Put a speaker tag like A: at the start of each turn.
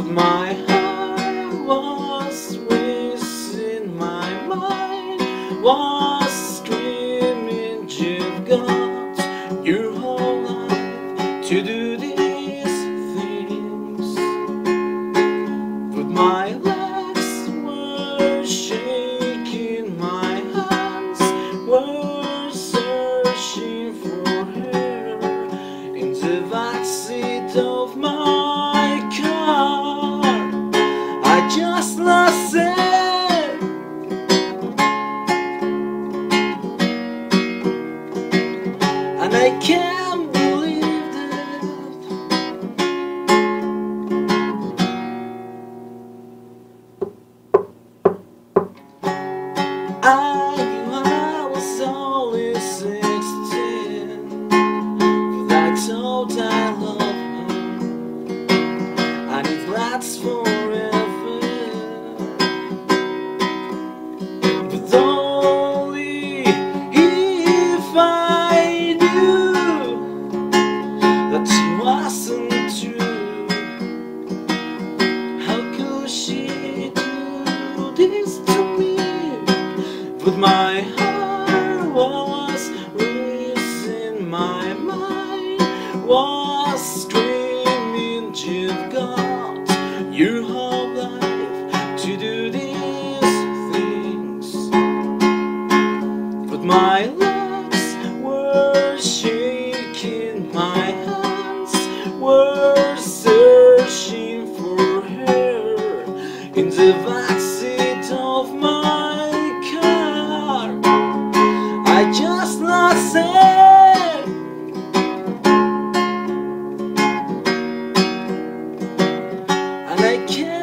A: but my heart was racing, my mind was screaming, you've got your whole life to do these things. But my legs were shaking, my hands were searching for her in the backseat of my car. I just lost it, and I can't believe that. I was only 16, but I told I love her, and it lasts forever. But only if I knew that she wasn't true. How could she do this to me? But my heart was racing, my mind was screaming, you've got your whole life to do these things. But my legs were shaking, my hands were searching for her in the backseat of my car. I just lost it, and I can't